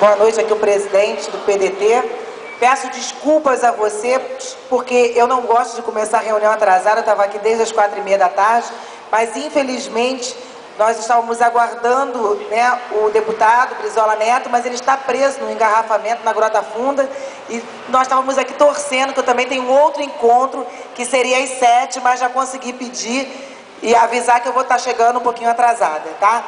Boa noite, aqui o presidente do PDT. Peço desculpas a você, porque eu não gosto de começar a reunião atrasada, eu estava aqui desde as 4h30 da tarde, mas infelizmente nós estávamos aguardando, né, o deputado Brizola Neto, mas ele está preso no engarrafamento na Grota Funda, e nós estávamos aqui torcendo, que eu também tenho outro encontro, que seria às 7h, mas já consegui pedir e avisar que eu vou estar chegando um pouquinho atrasada, tá?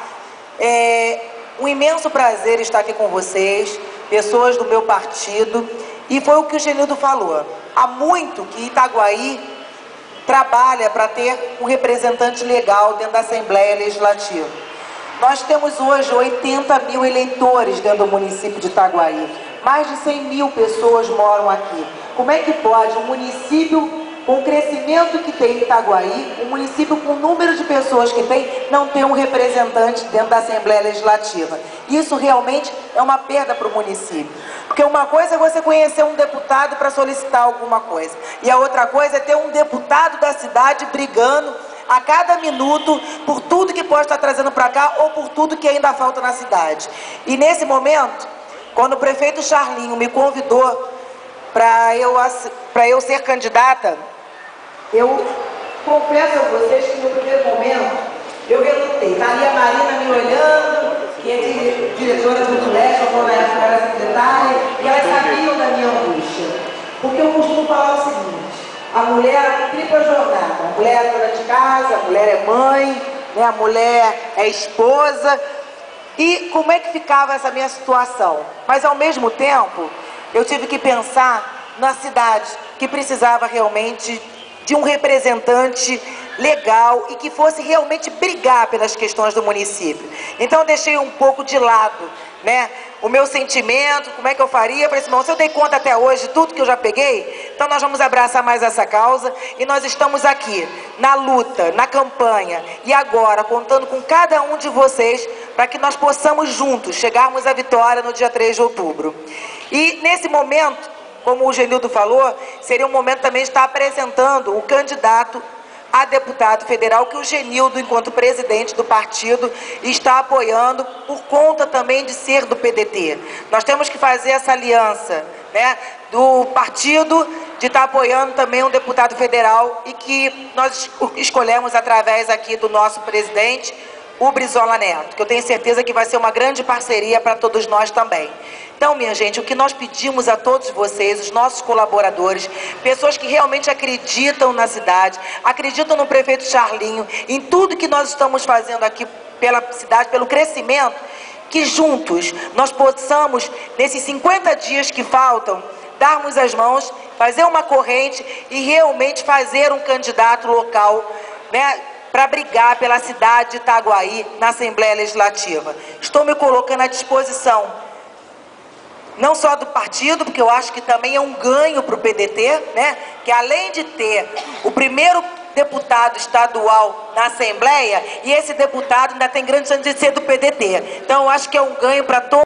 Um imenso prazer estar aqui com vocês, pessoas do meu partido, e foi o que o Genildo falou. Há muito que Itaguaí trabalha para ter um representante legal dentro da Assembleia Legislativa. Nós temos hoje 80 mil eleitores dentro do município de Itaguaí. Mais de 100 mil pessoas moram aqui. Como é que pode um município com o crescimento que tem Itaguaí, um município com o número de pessoas que tem, não ter um representante dentro da Assembleia Legislativa? Isso realmente é uma perda para o município. Porque uma coisa é você conhecer um deputado para solicitar alguma coisa, e a outra coisa é ter um deputado da cidade brigando a cada minuto por tudo que pode estar trazendo para cá ou por tudo que ainda falta na cidade. E nesse momento, quando o prefeito Charlinho me convidou para eu ser candidata, eu confesso a vocês que no primeiro momento eu relutei. Está ali a Marina me olhando, que é diretora do Leste, eu na época era secretária, e elas sabiam da minha angústia. Porque eu costumo falar o seguinte: a mulher tem tripla jornada. A mulher é dona de casa, a mulher é mãe, né? A mulher é esposa. E como é que ficava essa minha situação? Mas ao mesmo tempo, eu tive que pensar na cidade, que precisava realmente de um representante legal e que fosse realmente brigar pelas questões do município. Então eu deixei um pouco de lado, né, o meu sentimento, como é que eu faria. Falei assim, bom, se eu dei conta até hoje de tudo que eu já peguei, então nós vamos abraçar mais essa causa, e nós estamos aqui, na luta, na campanha, e agora, contando com cada um de vocês, para que nós possamos juntos chegarmos à vitória no dia 3 de outubro. E nesse momento, como o Genildo falou, seria um momento também de estar apresentando o candidato a deputado federal que o Genildo, enquanto presidente do partido, está apoiando por conta também de ser do PDT. Nós temos que fazer essa aliança, né, do partido de estar apoiando também um deputado federal, e que nós escolhemos através aqui do nosso presidente, o Brizola Neto, que eu tenho certeza que vai ser uma grande parceria para todos nós também. Então, minha gente, o que nós pedimos a todos vocês, os nossos colaboradores, pessoas que realmente acreditam na cidade, acreditam no prefeito Charlinho, em tudo que nós estamos fazendo aqui pela cidade, pelo crescimento, que juntos nós possamos, nesses 50 dias que faltam, darmos as mãos, fazer uma corrente e realmente fazer um candidato local, né, para brigar pela cidade de Itaguaí na Assembleia Legislativa. Estou me colocando à disposição, não só do partido, porque eu acho que também é um ganho para o PDT, né? Que além de ter o primeiro deputado estadual na Assembleia, e esse deputado ainda tem grande chance de ser do PDT. Então eu acho que é um ganho para todos.